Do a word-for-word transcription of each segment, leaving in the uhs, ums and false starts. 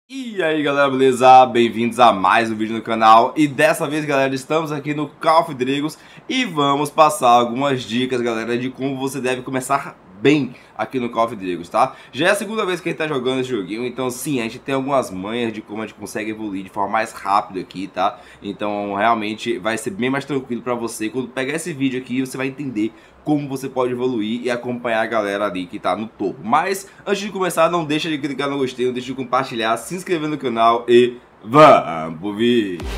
E aí galera, beleza? Bem-vindos a mais um vídeo no canal. E dessa vez, galera, estamos aqui no Call of Dragons e vamos passar algumas dicas, galera, de como você deve começar bem aqui no Call of Dragons, tá? Já é a segunda vez que a gente tá jogando esse joguinho, então sim, a gente tem algumas manhas de como a gente consegue evoluir de forma mais rápida aqui, tá? Então realmente vai ser bem mais tranquilo pra você. Quando pegar esse vídeo aqui, você vai entender como você pode evoluir e acompanhar a galera ali que tá no topo. Mas antes de começar, não deixa de clicar no gostei, não deixa de compartilhar, se inscrever no canal e vamos pro vídeo!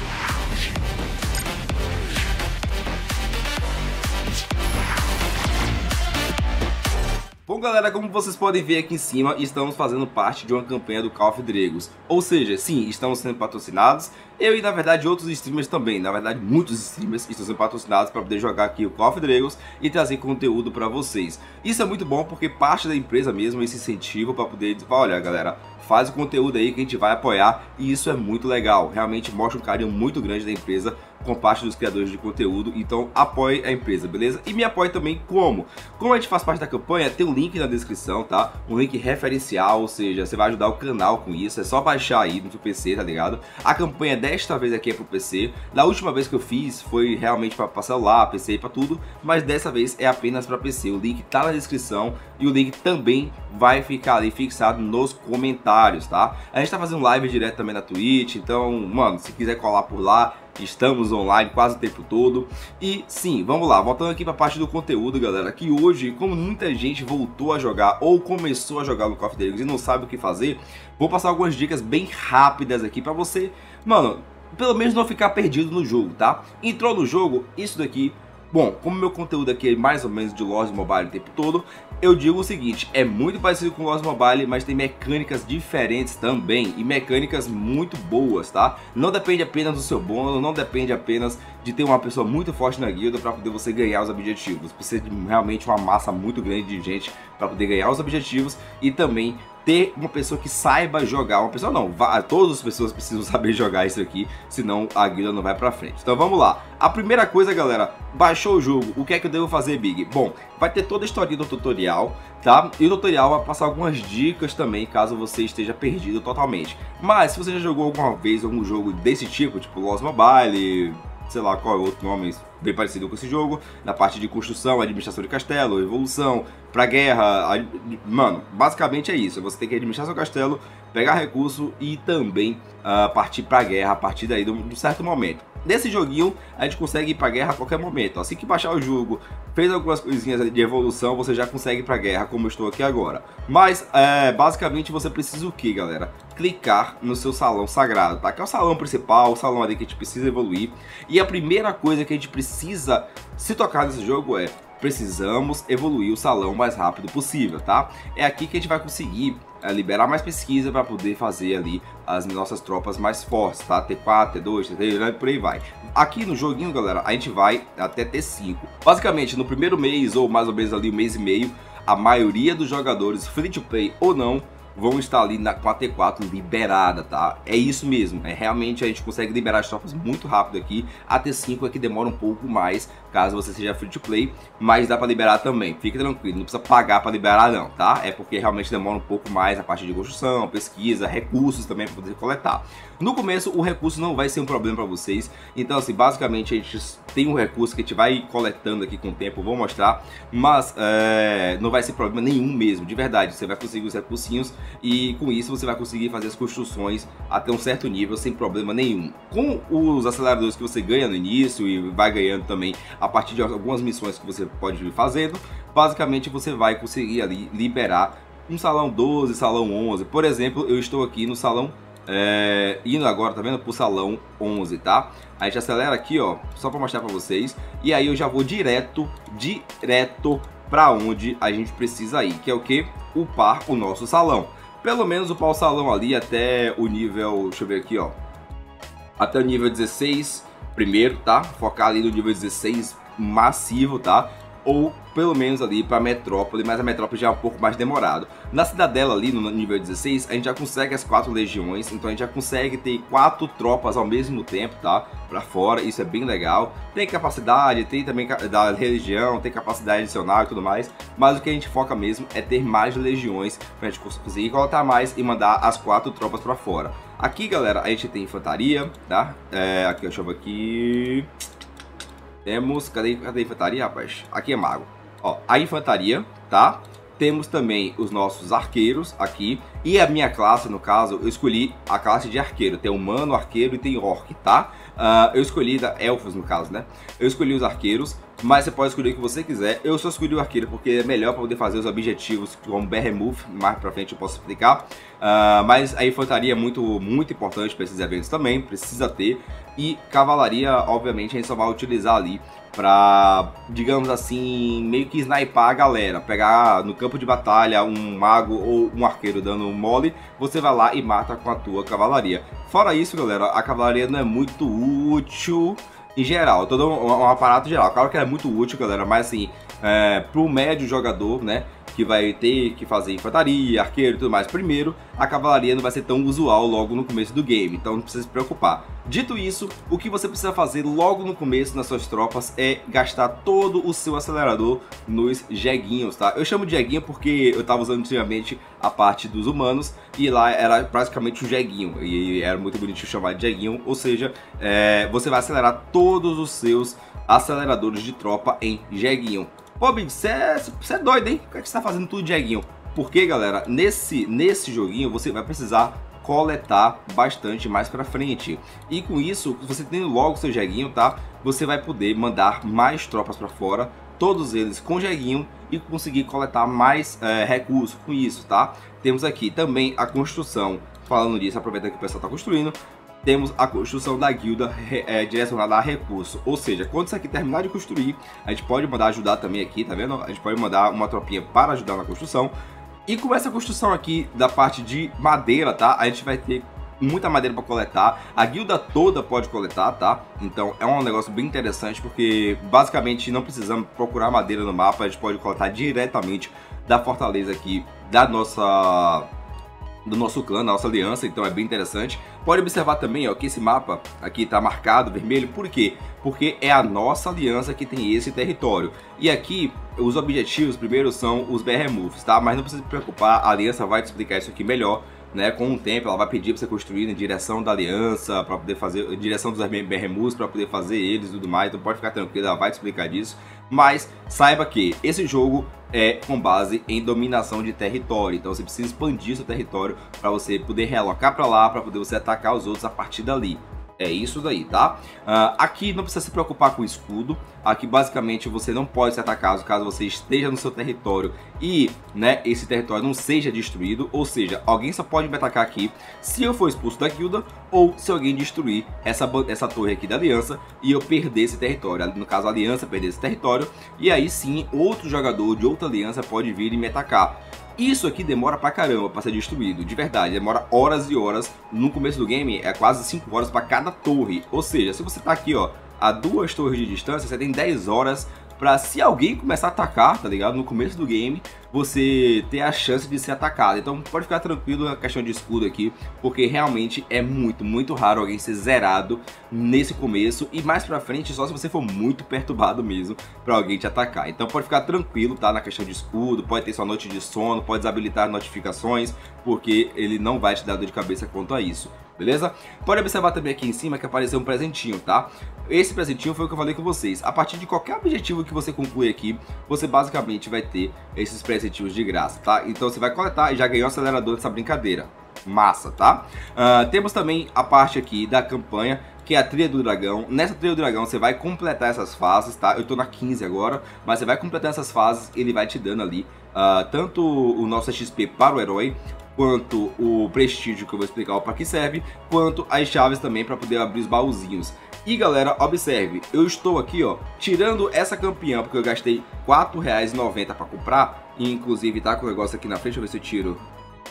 Bom galera, como vocês podem ver aqui em cima, estamos fazendo parte de uma campanha do Call of Dragons. Ou seja, sim, estamos sendo patrocinados. Eu e na verdade outros streamers também, na verdade muitos streamers estão sendo patrocinados para poder jogar aqui o Call of Dragons e trazer conteúdo para vocês. Isso é muito bom porque parte da empresa mesmo esse incentivo para poder dizer, olha galera, faz o conteúdo aí que a gente vai apoiar, e isso é muito legal. Realmente mostra um carinho muito grande da empresa com parte dos criadores de conteúdo, então apoie a empresa, beleza? E me apoie também como? Como a gente faz parte da campanha, tem um link na descrição, tá? Um link referencial, ou seja, você vai ajudar o canal com isso, é só baixar aí no seu P C, tá ligado? A campanha desta vez aqui é pro P C, da última vez que eu fiz foi realmente para celular, P C e para tudo, mas dessa vez é apenas para P C. O link tá na descrição e o link também vai ficar ali fixado nos comentários, tá? A gente tá fazendo live direto também na Twitch, então, mano, se quiser colar por lá, estamos online quase o tempo todo. E sim, vamos lá, voltando aqui para a parte do conteúdo, galera, que hoje, como muita gente voltou a jogar ou começou a jogar no Call of Dragons e não sabe o que fazer, vou passar algumas dicas bem rápidas aqui para você, mano, pelo menos não ficar perdido no jogo, tá? Entrou no jogo, isso daqui. Bom, como meu conteúdo aqui é mais ou menos de Lost Mobile o tempo todo, eu digo o seguinte, é muito parecido com Lost Mobile, mas tem mecânicas diferentes também, e mecânicas muito boas, tá? Não depende apenas do seu bônus, não depende apenas de ter uma pessoa muito forte na guilda para poder você ganhar os objetivos. Precisa de realmente uma massa muito grande de gente para poder ganhar os objetivos e também ter uma pessoa que saiba jogar. Uma pessoa não, todas as pessoas precisam saber jogar isso aqui, senão a guilda não vai pra frente. Então vamos lá. A primeira coisa, galera, baixou o jogo, o que é que eu devo fazer, Big? Bom, vai ter toda a história do tutorial, tá? E o tutorial vai passar algumas dicas também, caso você esteja perdido totalmente. Mas se você já jogou alguma vez algum jogo desse tipo, tipo Lost Mobile, sei lá qual é o outro nome bem parecido com esse jogo, na parte de construção, administração de castelo, evolução, pra guerra, a, mano, basicamente é isso, você tem que administrar seu castelo, pegar recurso e também uh, partir pra guerra a partir daí de um certo momento. Nesse joguinho a gente consegue ir pra guerra a qualquer momento, assim que baixar o jogo, fez algumas coisinhas de evolução, você já consegue ir pra guerra como eu estou aqui agora. Mas é, basicamente você precisa o que, galera? Clicar no seu salão sagrado, tá? Que é o salão principal, o salão ali que a gente precisa evoluir. E a primeira coisa que a gente precisa se tocar nesse jogo é: precisamos evoluir o salão o mais rápido possível, tá? É aqui que a gente vai conseguir é, liberar mais pesquisa para poder fazer ali as nossas tropas mais fortes, tá? T quatro, T dois, T três, por aí vai. Aqui no joguinho, galera, a gente vai até T cinco. Basicamente, no primeiro mês, ou mais ou menos ali um mês e meio, a maioria dos jogadores, free to play ou não, vão estar ali na, com a T quatro liberada, tá? É isso mesmo, é realmente a gente consegue liberar as tropas muito rápido aqui. A T cinco é que demora um pouco mais, caso você seja free to play, mas dá pra liberar também, fique tranquilo, não precisa pagar pra liberar não, tá? É porque realmente demora um pouco mais a parte de construção, pesquisa, recursos também pra poder coletar. No começo o recurso não vai ser um problema pra vocês, então assim, basicamente a gente tem um recurso que a gente vai coletando aqui com o tempo, vou mostrar, mas é, não vai ser problema nenhum mesmo, de verdade, você vai conseguir os recursinhos e com isso você vai conseguir fazer as construções até um certo nível sem problema nenhum. Com os aceleradores que você ganha no início e vai ganhando também a partir de algumas missões que você pode ir fazendo, basicamente você vai conseguir ali liberar um salão doze, salão onze. Por exemplo, eu estou aqui no salão é, indo agora, tá vendo? Pro salão onze, tá? A gente acelera aqui, ó, só para mostrar para vocês. E aí eu já vou direto, direto para onde a gente precisa ir, que é o que? Upar o nosso salão. Pelo menos upar o salão ali até o nível, deixa eu ver aqui, ó, até o nível dezesseis primeiro, tá? Focar ali no nível dezesseis massivo, tá? ou pelo menos ali para Metrópole, mas a Metrópole já é um pouco mais demorado. Na Cidadela ali, no nível dezesseis, a gente já consegue as quatro legiões, então a gente já consegue ter quatro tropas ao mesmo tempo, tá? Pra fora, isso é bem legal. Tem capacidade, tem também da religião, tem capacidade adicional e tudo mais, mas o que a gente foca mesmo é ter mais legiões pra gente conseguir coletar mais e mandar as quatro tropas pra fora. Aqui, galera, a gente tem infantaria, tá? É, aqui, deixa eu ver aqui... Temos, cadê, cadê a infantaria, rapaz? Aqui é mago. Ó, a infantaria, tá? Temos também os nossos arqueiros aqui. E a minha classe, no caso, eu escolhi a classe de arqueiro. Tem humano, arqueiro e tem orc, tá? Uh, eu escolhi da elfos, no caso, né? Eu escolhi os arqueiros, mas você pode escolher o que você quiser. Eu só escolhi o arqueiro porque é melhor para poder fazer os objetivos como Behemoth. Mais pra frente eu posso explicar. Uh, mas a infantaria é muito, muito importante para esses eventos também. Precisa ter. E cavalaria, obviamente, a gente só vai utilizar ali pra, digamos assim, meio que snipar a galera. Pegar no campo de batalha um mago ou um arqueiro dando um mole, você vai lá e mata com a tua cavalaria. Fora isso, galera, a cavalaria não é muito útil em geral, todo um, um aparato geral. Claro que ela é muito útil, galera, mas assim, é, pro médio jogador, né, que vai ter que fazer infantaria, arqueiro e tudo mais primeiro, a cavalaria não vai ser tão usual logo no começo do game, então não precisa se preocupar. Dito isso, o que você precisa fazer logo no começo nas suas tropas é gastar todo o seu acelerador nos jeguinhos, tá? Eu chamo de jeguinho porque eu tava usando antigamente a parte dos humanos e lá era praticamente um jeguinho, e era muito bonitinho chamar de jeguinho, ou seja, é, você vai acelerar todos os seus aceleradores de tropa em jeguinho. Pô, Big, você é, é doido, hein? Por que você tá fazendo tudo de jeguinho? Porque, galera, nesse, nesse joguinho você vai precisar coletar bastante mais pra frente. E com isso, você tendo logo seu jeguinho, tá? Você vai poder mandar mais tropas pra fora, todos eles com jeguinho, e conseguir coletar mais é, recursos com isso, tá? Temos aqui também a construção. Falando disso, aproveitando que o pessoal tá construindo, temos a construção da guilda é, direcionada a recurso, ou seja, quando isso aqui terminar de construir, a gente pode mandar ajudar também aqui, tá vendo? A gente pode mandar uma tropinha para ajudar na construção. E com essa construção aqui da parte de madeira, tá? A gente vai ter muita madeira para coletar, a guilda toda pode coletar, tá? Então é um negócio bem interessante porque basicamente não precisamos procurar madeira no mapa, a gente pode coletar diretamente da fortaleza aqui, da nossa... do nosso clã, da nossa aliança, então é bem interessante. Pode observar também, ó, que esse mapa aqui tá marcado vermelho, por quê? Porque é a nossa aliança que tem esse território. E aqui, os objetivos primeiro são os Behemoths, tá? Mas não precisa se preocupar, a aliança vai te explicar isso aqui melhor, né? Com o tempo ela vai pedir para você construir em direção da aliança, para poder fazer, em direção dos Behemoths, para poder fazer eles e tudo mais, então pode ficar tranquilo, ela vai te explicar disso. Mas saiba que esse jogo é com base em dominação de território, então você precisa expandir seu território para você poder realocar para lá, para poder você atacar os outros a partir dali. É isso daí, tá? Uh, aqui não precisa se preocupar com escudo. Aqui basicamente você não pode ser atacado caso você esteja no seu território e, né, esse território não seja destruído. Ou seja, alguém só pode me atacar aqui se eu for expulso da guilda ou se alguém destruir essa, essa torre aqui da aliança e eu perder esse território. No caso, a aliança perder esse território, e aí sim outro jogador de outra aliança pode vir e me atacar. Isso aqui demora pra caramba pra ser destruído, de verdade, demora horas e horas. No começo do game é quase cinco horas pra cada torre, ou seja, se você tá aqui, ó, a duas torres de distância, você tem dez horas pra, se alguém começar a atacar, tá ligado? No começo do game, você ter a chance de ser atacado. Então pode ficar tranquilo na questão de escudo aqui, porque realmente é muito, muito raro alguém ser zerado nesse começo, e mais pra frente só se você for muito perturbado mesmo pra alguém te atacar. Então pode ficar tranquilo, tá? Na questão de escudo, pode ter sua noite de sono, pode desabilitar notificações, porque ele não vai te dar dor de cabeça quanto a isso. Beleza? Pode observar também aqui em cima que apareceu um presentinho, tá? Esse presentinho foi o que eu falei com vocês. A partir de qualquer objetivo que você conclui aqui, você basicamente vai ter esses presentinhos de graça, tá? Então você vai coletar e já ganhou o acelerador dessa brincadeira. Massa, tá? Uh, temos também a parte aqui da campanha, que é a Trilha do Dragão. Nessa Trilha do Dragão você vai completar essas fases, tá? Eu tô na quinze agora, mas você vai completar essas fases, ele vai te dando ali uh, tanto o nosso X P para o herói, quanto o prestígio, que eu vou explicar para que serve, quanto as chaves também para poder abrir os baúzinhos. E galera, observe, eu estou aqui, ó, tirando essa campeã, porque eu gastei quatro reais e noventa centavos para comprar, e inclusive tá com o negócio aqui na frente, deixa eu ver se eu tiro.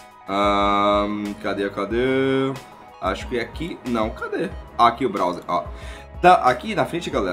Um, cadê, cadê? Acho que é aqui, não, cadê? Aqui o browser, ó. Tá aqui na frente, galera,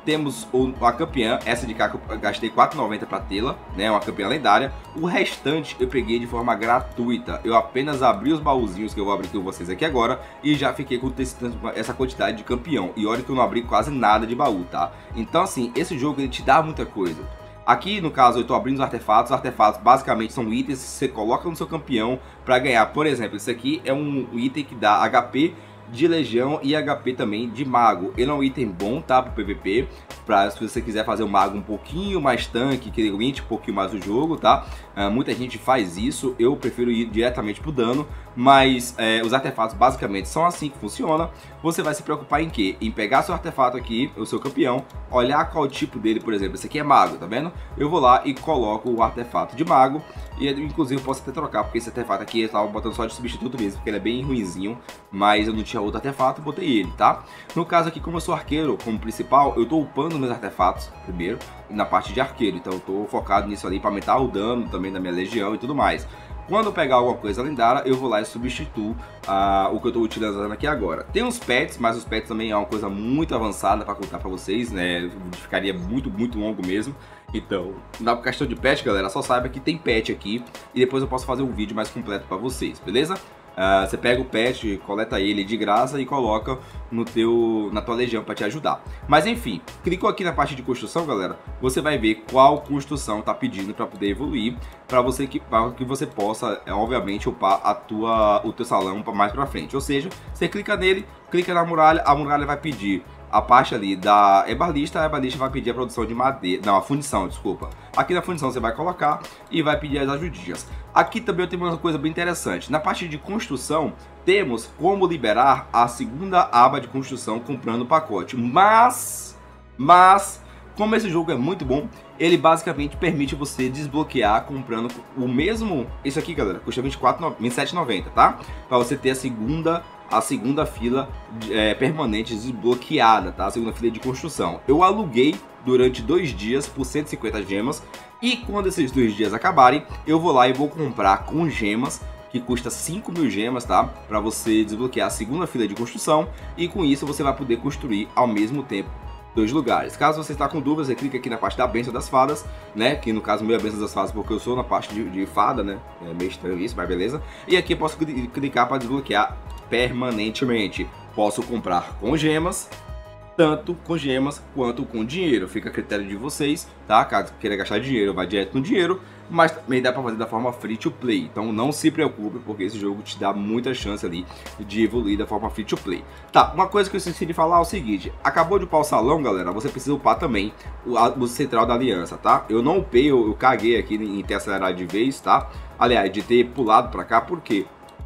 temos a campeã, essa de cá que eu gastei quatro reais e noventa centavos para tê-la, né, uma campeã lendária. O restante eu peguei de forma gratuita, eu apenas abri os baúzinhos que eu vou abrir com vocês aqui agora e já fiquei com essa quantidade de campeão. E olha que eu não abri quase nada de baú, tá? Então assim, esse jogo ele te dá muita coisa. Aqui, no caso, eu estou abrindo os artefatos. Os artefatos, basicamente, são itens que você coloca no seu campeão para ganhar. Por exemplo, esse aqui é um item que dá H P de legião e H P também de mago. Ele é um item bom, tá, pro P V P, pra se você quiser fazer o mago um pouquinho mais tanque, que ele aguente um pouquinho mais o jogo, tá? Uh, muita gente faz isso, eu prefiro ir diretamente pro dano, mas é, os artefatos basicamente são assim que funciona. Você vai se preocupar em quê? Em pegar seu artefato aqui, o seu campeão, olhar qual tipo dele, por exemplo, esse aqui é mago, tá vendo? Eu vou lá e coloco o artefato de mago, e inclusive eu posso até trocar, porque esse artefato aqui eu tava botando só de substituto mesmo, porque ele é bem ruinzinho, mas eu não tinha outro artefato, botei ele, tá? No caso aqui, como eu sou arqueiro como principal, eu tô upando meus artefatos primeiro, na parte de arqueiro, então eu tô focado nisso ali para aumentar o dano também da minha legião e tudo mais. Quando eu pegar alguma coisa lendária, eu vou lá e substituo uh, o que eu estou utilizando aqui agora. Tem uns pets, mas os pets também é uma coisa muito avançada para contar para vocês, né? Ficaria muito, muito longo mesmo. Então, na questão de pet, galera, só saiba que tem pet aqui e depois eu posso fazer um vídeo mais completo para vocês, beleza? Uh, você pega o pet, coleta ele de graça e coloca no teu, na tua legião para te ajudar. Mas enfim, clicou aqui na parte de construção, galera, você vai ver qual construção tá pedindo para poder evoluir, para você que, pra que você possa, é, obviamente, upar a tua, o teu salão para mais para frente. Ou seja, você clica nele, clica na muralha, a muralha vai pedir a parte ali da ebalista, a ebalista vai pedir a produção de madeira, não, a fundição, desculpa. Aqui na fundição você vai colocar e vai pedir as ajudinhas. Aqui também eu tenho uma coisa bem interessante. Na parte de construção, temos como liberar a segunda aba de construção comprando o pacote. Mas, mas, como esse jogo é muito bom, ele basicamente permite você desbloquear comprando o mesmo... Isso aqui, galera, custa vinte e sete reais e noventa centavos, tá? Para você ter a segunda... a segunda fila é, permanente desbloqueada, tá? A segunda fila de construção. Eu aluguei durante dois dias por cento e cinquenta gemas e quando esses dois dias acabarem, eu vou lá e vou comprar com gemas, que custa cinco mil gemas, tá? Para você desbloquear a segunda fila de construção e com isso você vai poder construir ao mesmo tempo dois lugares. Caso você está com dúvidas, você clica aqui na parte da Bênção das Fadas, né? Que no caso meu é a Bênção das Fadas porque eu sou na parte de, de fada, né? É meio estranho isso, mas beleza. E aqui eu posso clicar para desbloquear permanentemente. Posso comprar com gemas, tanto com gemas quanto com dinheiro. Fica a critério de vocês, tá? Caso queira gastar dinheiro, vai direto no dinheiro. Mas também dá para fazer da forma free to play. Então não se preocupe, porque esse jogo te dá muita chance ali de evoluir da forma free to play. Tá, uma coisa que eu esqueci de falar é o seguinte. Acabou de upar o salão, galera, você precisa upar também o, a, o Central da Aliança, tá? Eu não upei, eu, eu caguei aqui em ter acelerado de vez, tá? Aliás, de ter pulado para cá, porque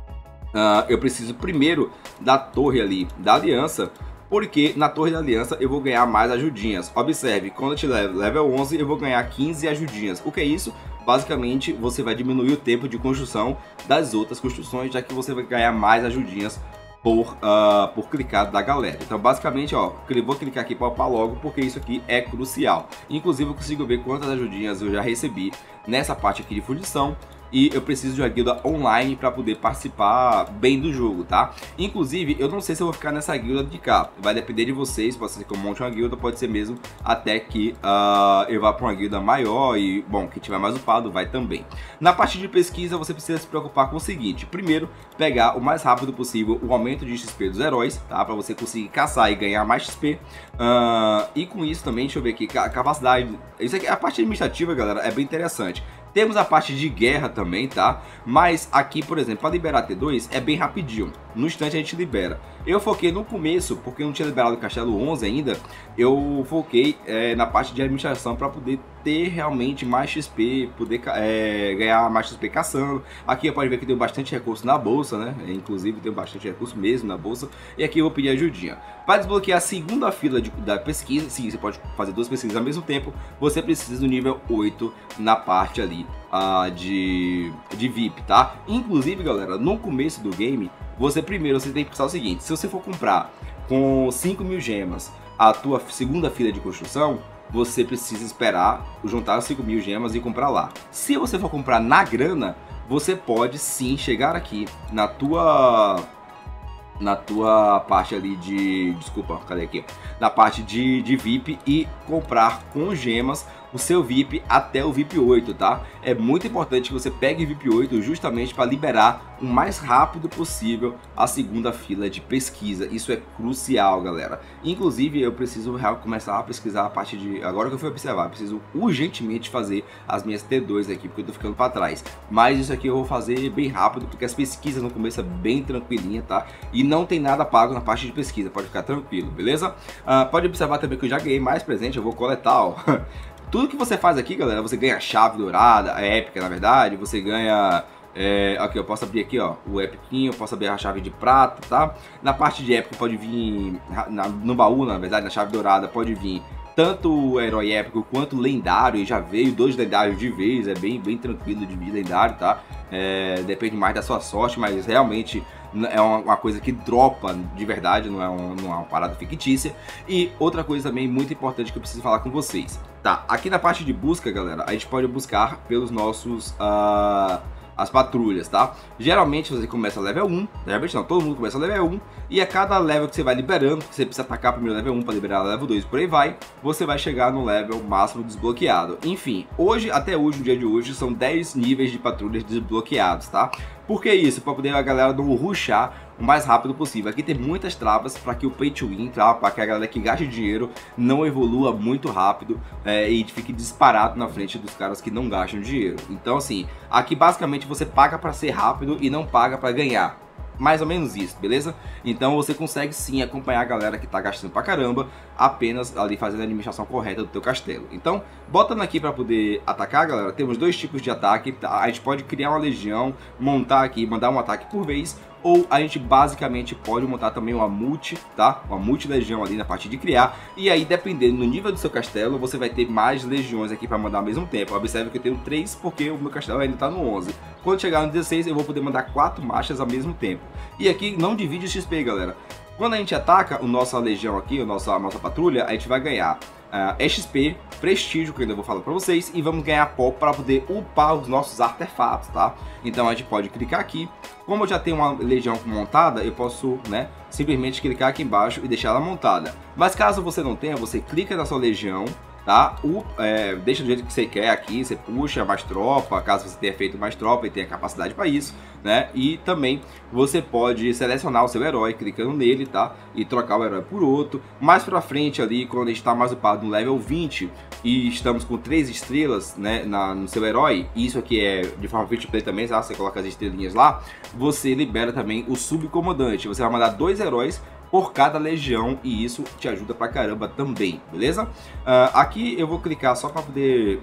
uh, eu preciso primeiro da torre ali da Aliança, porque na Torre da Aliança eu vou ganhar mais ajudinhas. Observe, quando eu tiver level onze eu vou ganhar quinze ajudinhas. O que é isso? Basicamente você vai diminuir o tempo de construção das outras construções, já que você vai ganhar mais ajudinhas por, uh, por clicar da galera. Então basicamente, ó, eu vou clicar aqui para upar logo, porque isso aqui é crucial. Inclusive eu consigo ver quantas ajudinhas eu já recebi nessa parte aqui de fundição. E eu preciso de uma guilda online para poder participar bem do jogo, tá? Inclusive, eu não sei se eu vou ficar nessa guilda de cá. Vai depender de vocês, pode ser que eu monte uma guilda, pode ser mesmo até que uh, eu vá para uma guilda maior e, bom, quem tiver mais upado vai também. Na parte de pesquisa, você precisa se preocupar com o seguinte. Primeiro, pegar o mais rápido possível o aumento de X P dos heróis, tá? Para você conseguir caçar e ganhar mais X P. Uh, e com isso também, deixa eu ver aqui, a capacidade... Isso aqui, a parte administrativa, galera, é bem interessante. Temos a parte de guerra também, tá? Mas aqui, por exemplo, para liberar T dois é bem rapidinho. No instante a gente libera. Eu foquei no começo, porque eu não tinha liberado o Castelo onze ainda. Eu foquei é, na parte de administração para poder ter realmente mais X P, poder é, ganhar mais X P caçando. Aqui pode ver que tem bastante recurso na bolsa, né? Inclusive tem bastante recurso mesmo na bolsa. E aqui eu vou pedir ajudinha. Para desbloquear a segunda fila de, da pesquisa, sim, você pode fazer duas pesquisas ao mesmo tempo. Você precisa do nível oito na parte ali uh, de, de V I P, tá? Inclusive, galera, no começo do game, você primeiro você tem que pensar o seguinte: se você for comprar com cinco mil gemas a tua segunda fila de construção, você precisa esperar juntar cinco mil gemas e comprar lá. Se você for comprar na grana, você pode sim chegar aqui na tua na tua parte ali de, desculpa, cadê aqui? Na parte de, de V I P e comprar com gemas o seu V I P até o V I P oito, tá? É muito importante que você pegue V I P oito justamente para liberar o mais rápido possível a segunda fila de pesquisa. Isso é crucial, galera. Inclusive, eu preciso começar a pesquisar a parte de... Agora que eu fui observar, preciso urgentemente fazer as minhas T dois aqui, porque eu tô ficando para trás. Mas isso aqui eu vou fazer bem rápido, porque as pesquisas no começo é bem tranquilinha, tá? E não tem nada pago na parte de pesquisa, pode ficar tranquilo, beleza? Uh, pode observar também que eu já ganhei mais presente, eu vou coletar, ó. Tudo que você faz aqui, galera, você ganha chave dourada, épica, na verdade, você ganha... É, aqui, eu posso abrir aqui, ó, o epiquinho, eu posso abrir a chave de prata, tá? Na parte de épico pode vir, na, no baú, na verdade, na chave dourada, pode vir tanto o herói épico quanto lendário, e já veio dois lendários de vez, é bem, bem tranquilo de lendário, tá? É, depende mais da sua sorte, mas realmente é uma, uma coisa que dropa de verdade, não é, um, não é uma parada fictícia. E outra coisa também muito importante que eu preciso falar com vocês. Tá, aqui na parte de busca, galera, a gente pode buscar pelos nossos... Uh, as patrulhas, tá? Geralmente você começa level um, geralmente não, todo mundo começa level um, e a cada level que você vai liberando, você precisa atacar primeiro level um para liberar level dois, por aí vai, você vai chegar no level máximo desbloqueado. Enfim, hoje, até hoje, no dia de hoje, são dez níveis de patrulhas desbloqueados, tá? Por que isso? Para poder a galera não rushar o mais rápido possível. Aqui tem muitas travas para que o pay to win, tá? Para que a galera que gaste dinheiro não evolua muito rápido é, e fique disparado na frente dos caras que não gastam dinheiro. Então, assim, aqui basicamente você paga para ser rápido e não paga para ganhar. Mais ou menos isso, beleza? Então você consegue sim acompanhar a galera que tá gastando pra caramba, apenas ali fazendo a administração correta do teu castelo. Então, botando aqui pra poder atacar, galera, temos dois tipos de ataque, tá? A gente pode criar uma legião, montar aqui, mandar um ataque por vez, ou a gente basicamente pode montar também uma multi, tá? Uma multi-legião ali na parte de criar, e aí dependendo do nível do seu castelo, você vai ter mais legiões aqui pra mandar ao mesmo tempo. Observe que eu tenho três porque o meu castelo ainda tá no onze. Quando chegar no dezesseis, eu vou poder mandar quatro marchas ao mesmo tempo. E aqui não divide o X P, galera. Quando a gente ataca a nossa legião aqui, a nossa, a nossa patrulha, a gente vai ganhar uh, X P, prestígio, que eu ainda vou falar pra vocês, e vamos ganhar pó para poder upar os nossos artefatos, tá? Então a gente pode clicar aqui. Como eu já tenho uma legião montada, eu posso, né, simplesmente clicar aqui embaixo e deixar ela montada. Mas caso você não tenha, você clica na sua legião, tá? O, é, deixa do jeito que você quer aqui, você puxa mais tropa, caso você tenha feito mais tropa e tenha capacidade para isso, né? E também você pode selecionar o seu herói clicando nele, tá? E trocar o herói por outro. Mais pra frente ali, quando a gente está mais upado no level vinte e estamos com três estrelas, né, na, no seu herói, isso aqui é de forma free to play também, tá? Você coloca as estrelinhas lá, você libera também o subcomandante. Você vai mandar dois heróis por cada legião e isso te ajuda pra caramba também, beleza? Uh, aqui eu vou clicar só para poder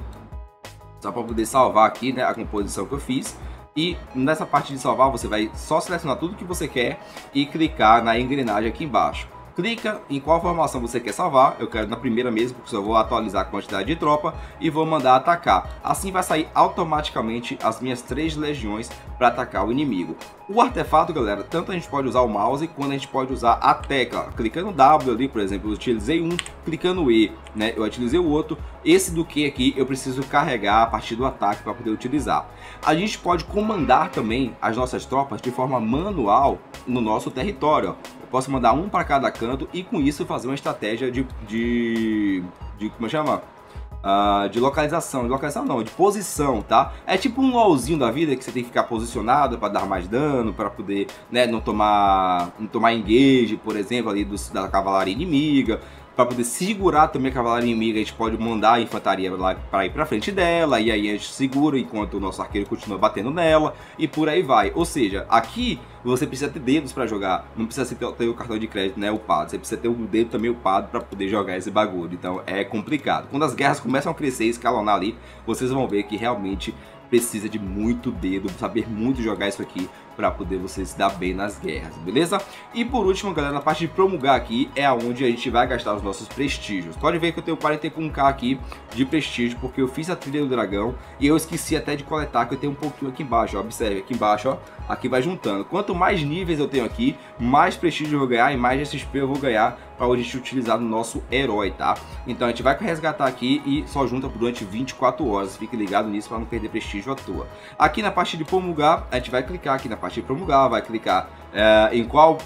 só para poder salvar aqui, né, a composição que eu fiz. E nessa parte de salvar você vai só selecionar tudo que você quer e clicar na engrenagem aqui embaixo. Clica em qual formação você quer salvar. Eu quero na primeira mesmo, porque eu vou atualizar a quantidade de tropa e vou mandar atacar. Assim vai sair automaticamente as minhas três legiões para atacar o inimigo. O artefato, galera, tanto a gente pode usar o mouse quanto a gente pode usar a tecla. Clicando W ali, por exemplo, eu utilizei um, clicando E, né, eu utilizei o outro. Esse do que aqui eu preciso carregar a partir do ataque para poder utilizar. A gente pode comandar também as nossas tropas de forma manual no nosso território. Eu posso mandar um para cada canto e com isso fazer uma estratégia de, de, de como chama? Uh, de localização, de localização não, de posição, tá? É tipo um LOLzinho da vida que você tem que ficar posicionado para dar mais dano, para poder, né, não tomar, não tomar engage, por exemplo, ali do, da cavalaria inimiga. Para poder segurar também a cavalaria inimiga, a gente pode mandar a infantaria lá para ir para frente dela, e aí a gente segura enquanto o nosso arqueiro continua batendo nela, e por aí vai. Ou seja, aqui você precisa ter dedos para jogar, não precisa ter, ter o cartão de crédito, né, upado, você precisa ter o dedo também upado para poder jogar esse bagulho, então é complicado. Quando as guerras começam a crescer e escalonar ali, vocês vão ver que realmente precisa de muito dedo, saber muito jogar isso aqui para poder você se dar bem nas guerras, beleza? E por último, galera, na parte de promulgar aqui é onde a gente vai gastar os nossos prestígios. Pode ver que eu tenho quarenta e um K aqui de prestígio, porque eu fiz a trilha do dragão e eu esqueci até de coletar, que eu tenho um pouquinho aqui embaixo, ó. Observe aqui embaixo, ó, aqui vai juntando. Quanto mais níveis eu tenho aqui, mais prestígio eu vou ganhar e mais X P eu vou ganhar para a gente utilizar no nosso herói, tá? Então a gente vai resgatar aqui e só junta durante vinte e quatro horas. Fique ligado nisso para não perder prestígio à toa. Aqui na parte de promulgar, a gente vai clicar aqui na parte de promulgar, vai clicar é, em qual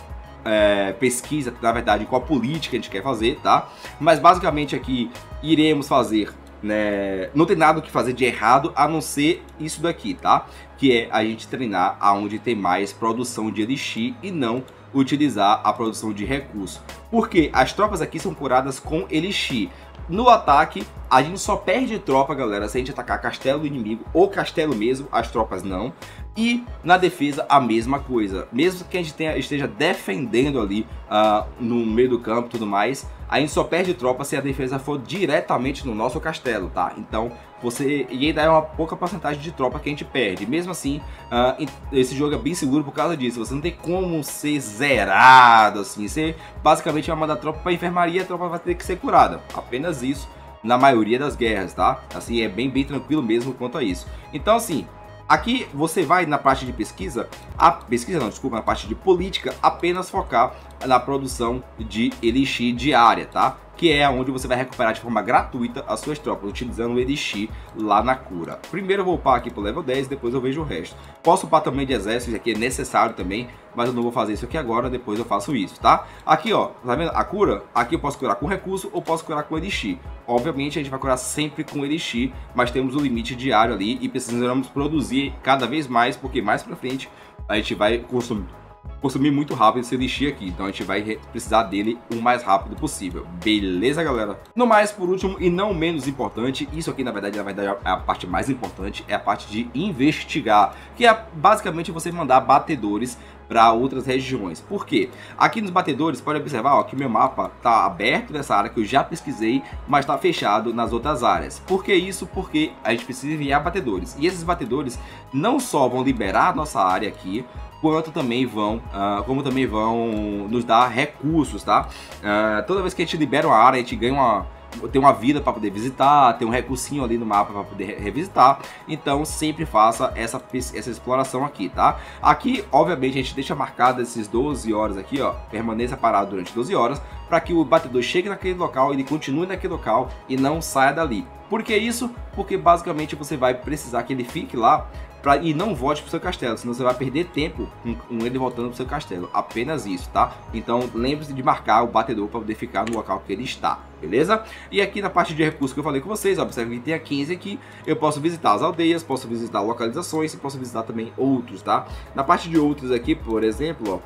é, pesquisa, na verdade, qual política a gente quer fazer, tá? Mas basicamente aqui iremos fazer, né, não tem nada o que fazer de errado a não ser isso daqui, tá? Que é a gente treinar aonde tem mais produção de elixir e não utilizar a produção de recurso. Porque as tropas aqui são curadas com elixir. No ataque, a gente só perde tropa, galera, se a gente atacar castelo do inimigo ou castelo mesmo, as tropas não. E na defesa, a mesma coisa. Mesmo que a gente tenha, esteja defendendo ali uh, no meio do campo e tudo mais, a gente só perde tropa se a defesa for diretamente no nosso castelo, tá? Então, você... E ainda é uma pouca porcentagem de tropa que a gente perde. Mesmo assim, uh, esse jogo é bem seguro por causa disso. Você não tem como ser zerado, assim. Você basicamente vai mandar tropa pra enfermaria e a tropa vai ter que ser curada. Apenas isso na maioria das guerras, tá? Assim, é bem, bem tranquilo mesmo quanto a isso. Então, assim... Aqui você vai na parte de pesquisa, a pesquisa não, desculpa, na parte de política, apenas focar na produção de elixir diária, tá? Que é onde você vai recuperar de forma gratuita as suas tropas, utilizando o elixir lá na cura. Primeiro eu vou upar aqui pro level dez, depois eu vejo o resto. Posso upar também de exército, isso aqui é necessário também, mas eu não vou fazer isso aqui agora, depois eu faço isso, tá? Aqui, ó, tá vendo? A cura, aqui eu posso curar com recurso ou posso curar com elixir. Obviamente a gente vai curar sempre com elixir, mas temos o limite diário ali e precisamos produzir cada vez mais, porque mais pra frente a gente vai consumir consumir muito rápido esse elixir aqui, então a gente vai precisar dele o mais rápido possível, beleza, galera? No mais, por último e não menos importante, isso aqui na verdade, na verdade é a parte mais importante, é a parte de investigar, que é basicamente você mandar batedores para outras regiões. Por quê? Aqui nos batedores, pode observar ó, que meu mapa está aberto nessa área que eu já pesquisei, mas está fechado nas outras áreas. Por que isso? Porque a gente precisa enviar batedores. E esses batedores não só vão liberar a nossa área aqui, quanto também vão, uh, como também vão nos dar recursos, tá? Uh, toda vez que a gente libera uma área, a gente ganha uma... tem uma vida para poder visitar, tem um recursinho ali no mapa para poder revisitar, então sempre faça essa, essa exploração aqui, tá? Aqui, obviamente, a gente deixa marcado esses doze horas aqui, ó, permaneça parado durante doze horas, para que o batedor chegue naquele local, ele continue naquele local e não saia dali. Por que isso? Porque basicamente você vai precisar que ele fique lá pra, e não volte pro seu castelo, senão você vai perder tempo com, com ele voltando pro seu castelo. Apenas isso, tá? Então lembre-se de marcar o batedor para poder ficar no local que ele está, beleza? E aqui na parte de recursos que eu falei com vocês, observe que tem a quinze aqui, eu posso visitar as aldeias, posso visitar localizações e posso visitar também outros, tá? Na parte de outros aqui, por exemplo,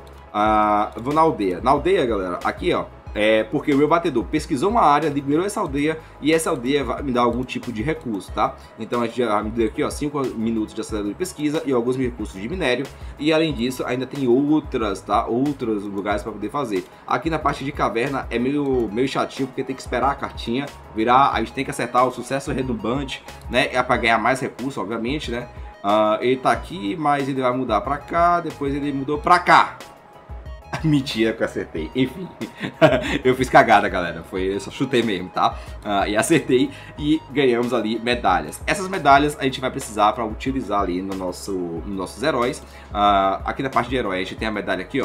ó, uh, vou na aldeia. Na aldeia, galera, aqui, ó, é porque o meu batedor pesquisou uma área, liberou essa aldeia e essa aldeia vai me dar algum tipo de recurso, tá? Então a gente já me deu aqui, ó, cinco minutos de acelerador de pesquisa e alguns recursos de minério. E além disso, ainda tem outras, tá? Outros lugares para poder fazer. Aqui na parte de caverna é meio, meio chatinho, porque tem que esperar a cartinha virar, a gente tem que acertar o sucesso redundante, né? É para ganhar mais recursos, obviamente, né? Uh, ele tá aqui, mas ele vai mudar para cá, depois ele mudou para cá. Mentira que eu acertei, enfim, eu fiz cagada, galera, foi, eu só chutei mesmo, tá? Uh, e acertei e ganhamos ali medalhas. Essas medalhas a gente vai precisar para utilizar ali no nosso, nos nossos heróis. Uh, aqui na parte de herói a gente tem a medalha aqui, ó.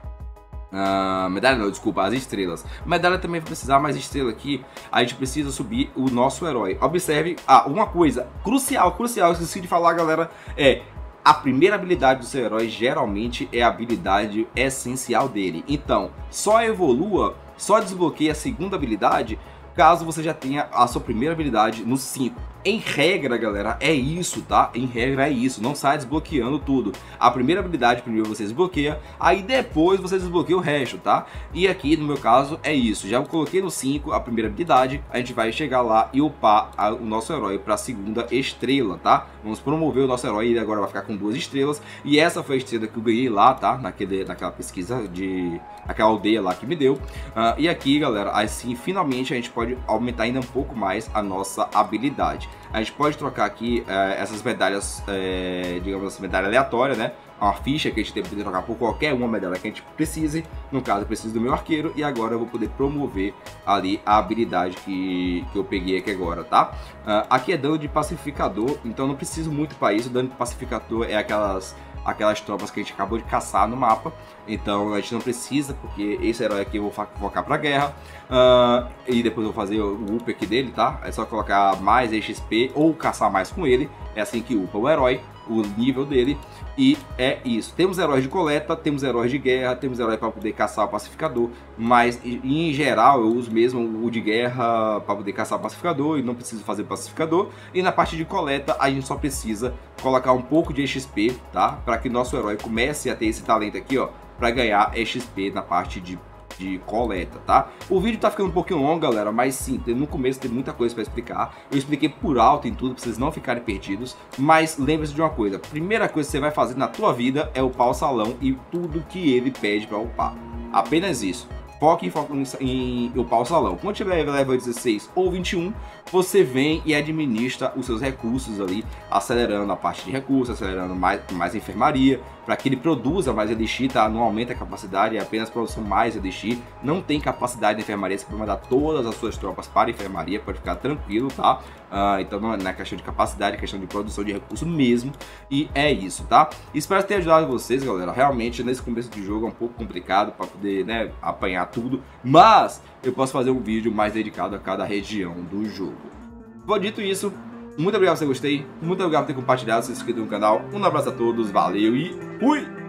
Uh, medalha não, desculpa, as estrelas. Medalha também vai precisar, mais estrela aqui. A gente precisa subir o nosso herói. Observe, ah, uma coisa crucial, crucial, esqueci de falar, galera, é... A primeira habilidade do seu herói geralmente é a habilidade essencial dele. Então, só evolua, só desbloqueie a segunda habilidade caso você já tenha a sua primeira habilidade no cinco. Em regra, galera, é isso, tá? Em regra é isso, não sai desbloqueando tudo. A primeira habilidade primeiro você desbloqueia, aí depois você desbloqueia o resto, tá? E aqui, no meu caso, é isso. Já coloquei no cinco a primeira habilidade, a gente vai chegar lá e upar a, o nosso herói para a segunda estrela, tá? Vamos promover o nosso herói, ele agora vai ficar com duas estrelas. E essa foi a estrela que eu ganhei lá, tá? Naquele, naquela pesquisa de... aquela aldeia lá que me deu. Uh, e aqui, galera, assim, finalmente a gente pode aumentar ainda um pouco mais a nossa habilidade. A gente pode trocar aqui uh, essas medalhas, uh, digamos assim, medalha aleatória, né? Uma ficha que a gente tem que poder trocar por qualquer uma medalha que a gente precise. No caso, eu preciso do meu arqueiro e agora eu vou poder promover ali a habilidade que, que eu peguei aqui agora, tá? Uh, aqui é dano de pacificador, então não preciso muito para isso. O dano de pacificador é aquelas... aquelas tropas que a gente acabou de caçar no mapa, então a gente não precisa, porque esse herói aqui eu vou focar pra guerra, uh, e depois eu vou fazer o up aqui dele, tá? É só colocar mais X P ou caçar mais com ele, é assim que upa o herói. o nível dele. E é isso. Temos heróis de coleta, temos heróis de guerra, temos heróis para poder caçar o pacificador, mas em geral eu uso mesmo o de guerra para poder caçar o pacificador e não preciso fazer pacificador. E na parte de coleta a gente só precisa colocar um pouco de X P, tá? Para que nosso herói comece a ter esse talento aqui, ó, para ganhar X P na parte de de coleta, tá? O vídeo tá ficando um pouquinho longo, galera, mas sim, no começo tem muita coisa para explicar. Eu expliquei por alto em tudo, pra vocês não ficarem perdidos, mas lembre-se de uma coisa, a primeira coisa que você vai fazer na tua vida é upar o salão e tudo que ele pede para upar. Apenas isso. Foque em, foque em, em upar o salão. Quando tiver level dezesseis ou vinte e um, você vem e administra os seus recursos ali, acelerando a parte de recursos, acelerando mais, mais enfermaria, para que ele produza mais elixir, tá? Não aumenta a capacidade, é apenas produção mais elixir. Não tem capacidade de enfermaria, você pode mandar todas as suas tropas para a enfermaria, pode ficar tranquilo, tá? Uh, então não é questão de capacidade, é questão de produção de recurso mesmo. E é isso, tá? Espero ter ajudado vocês, galera. Realmente, nesse começo de jogo é um pouco complicado para poder, né, apanhar tudo, mas eu posso fazer um vídeo mais dedicado a cada região do jogo. Bom, dito isso, muito obrigado por você gostei, muito obrigado por ter compartilhado, se inscrito no canal, um abraço a todos, valeu e fui!